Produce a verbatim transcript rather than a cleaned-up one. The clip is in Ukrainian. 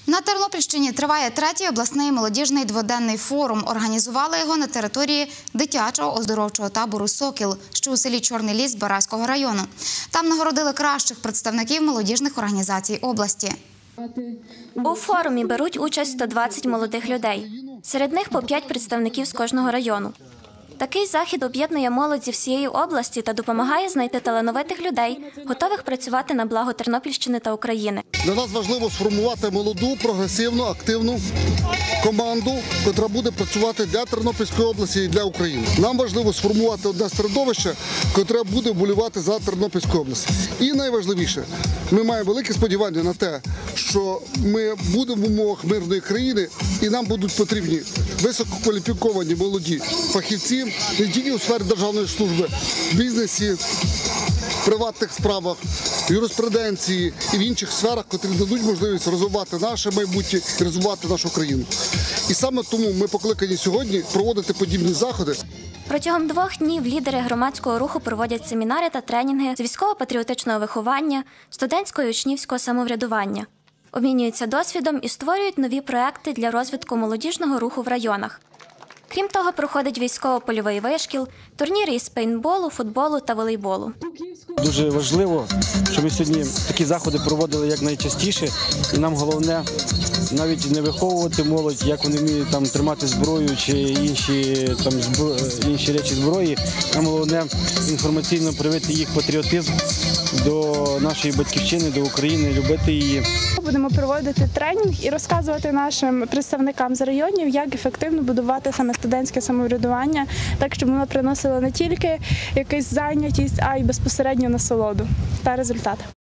На Тернопільщині триває третій обласний молодіжний дводенний форум. Організували його на території дитячого оздоровчого табору «Сокіл», що у селі Чорний Ліс Бараського району. Там нагородили кращих представників молодіжних організацій області. У форумі беруть участь сто двадцять молодих людей. Серед них по п'ять представників з кожного району. Такий захід об'єднує молодь зі всієї області та допомагає знайти талановитих людей, готових працювати на благо Тернопільщини та України. Для нас важливо сформувати молоду, прогресивну, активну команду, яка буде працювати для Тернопільської області і для України. Нам важливо сформувати одне середовище, яке буде вболівати за Тернопільську область. І найважливіше, ми маємо велике сподівання на те, що ми будемо в умовах мирної країни і нам будуть потрібні висококваліфіковані молоді фахівці, не тільки у сфері державної служби, в бізнесі, в приватних справах, в юриспруденції і в інших сферах, які дадуть можливість розвивати наше майбутнє і розвивати нашу країну. І саме тому ми покликані сьогодні проводити подібні заходи. Протягом двох днів лідери громадського руху проводять семінари та тренінги з військово-патріотичного виховання, студентського і учнівського самоврядування. Обмінюються досвідом і створюють нові проекти для розвитку молодіжного руху в районах. Крім того, проходить військово-польовий вишкіл, турніри із пейнтболу, футболу та волейболу. Дуже важливо, щоб ми сьогодні такі заходи проводили якнайчастіше. І нам головне навіть не виховувати молодь, як вони вміють там тримати зброю чи інші там збро... інші речі зброї. Нам головне інформаційно привити їх патріотизм до нашої батьківщини, до України, любити її. Будемо проводити тренінг і розказувати нашим представникам з районів, як ефективно будувати саме студентське самоврядування, так, щоб воно приносило не тільки якусь зайнятість, а й безпосередньо насолоду та результат.